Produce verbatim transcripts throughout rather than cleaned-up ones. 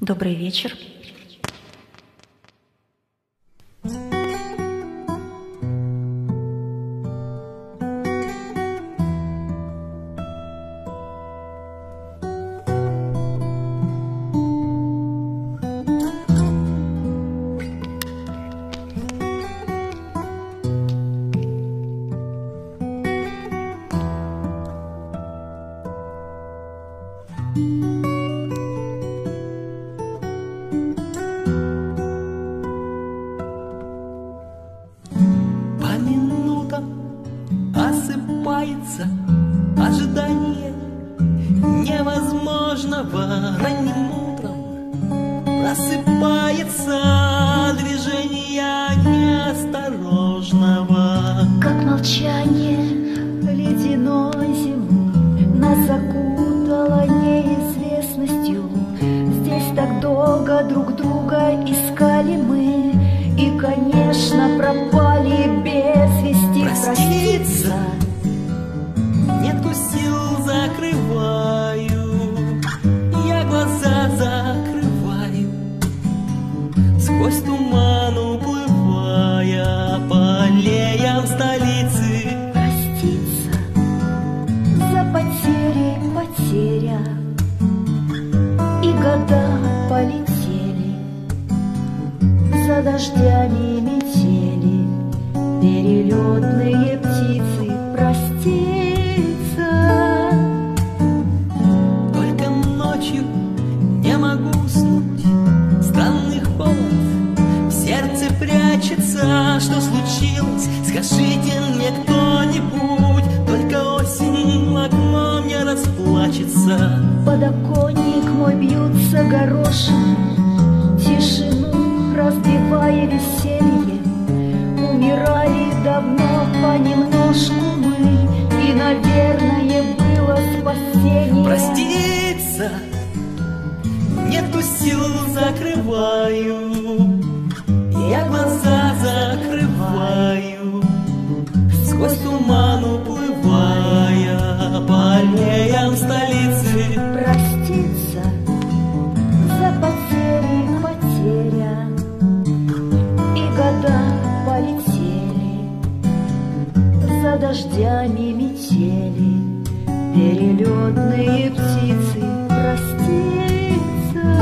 Добрый вечер. Осыпается ожидание невозможного. Ранним утром просыпается движение неосторожного. Как молчание ледяной зимы нас закутало неизвестностью. Здесь так долго друг друга искали мы, и, конечно, пропали без вести. Проститься нету сил, закрываю, я глаза закрываю, сквозь туман уплывая по аллеям столицы. Проститься за потери, потеря, и года полетели за дождями, метели, перелетные птицы. Проститься только ночью не могу уснуть, странный холод в сердце прячется. Что случилось? Скажите мне кто-нибудь, только осень в окно мне расплачется. Подоконник мой бьются горошины, тишину разбивая веселье. Умирали давно понемножку мы, и, наверное, было спасение. Проститься нету сил, закрываю, я глаза закрываю, сквозь туман уплывая по аллеям столицы. Проститься за потери, потеря, и года полетели за дождями, метели, перелетные птицы. Проститься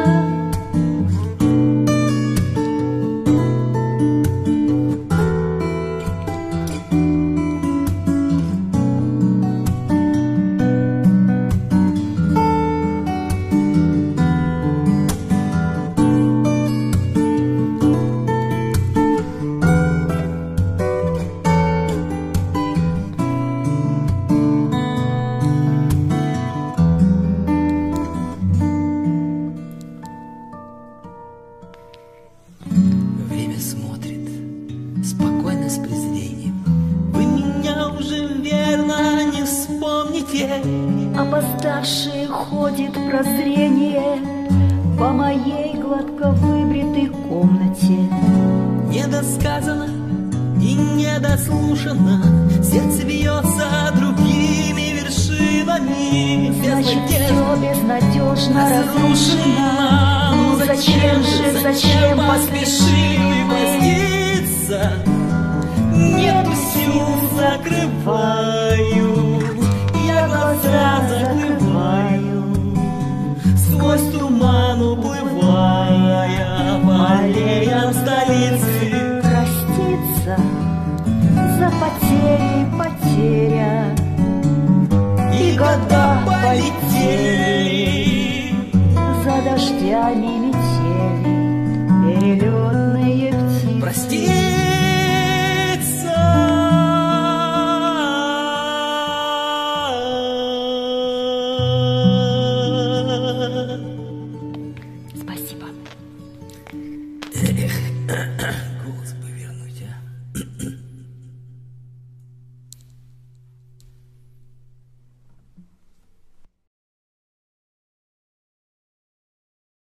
смотрит спокойно, с презрением. Вы меня уже верно не вспомните. опоздавшее ходит прозрение по моей гладко выбритой комнате. Недосказано и недослушано, сердце бьется другими вершинами. Значит, все безнадежно разрушено. Ну зачем же, зачем поспешили проститься? Нету сил, закрываю, я глаза закрываю, сквозь туман уплывая по аллеям столицы. Проститься за потери, потеря, и года полетели за дождями.